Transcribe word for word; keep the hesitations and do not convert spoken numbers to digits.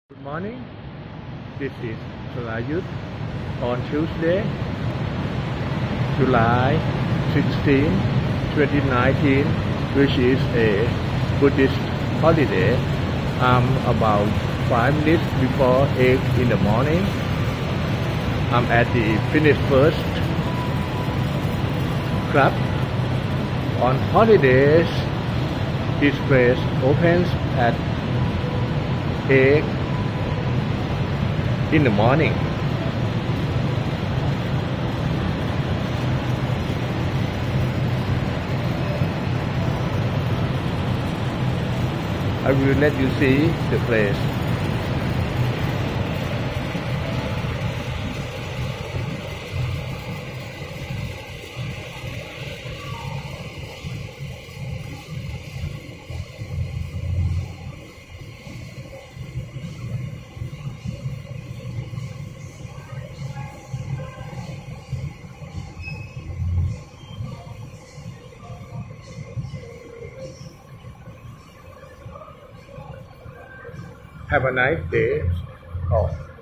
Good morning. This is Salayut on Tuesday, July sixteenth, twenty nineteen, which is a Buddhist holiday. I'm about five minutes before eight in the morning. I'm at the Finish First Club. On holidays, this place opens at eight in the morning. I will let you see the place. Have a nice day. Oh.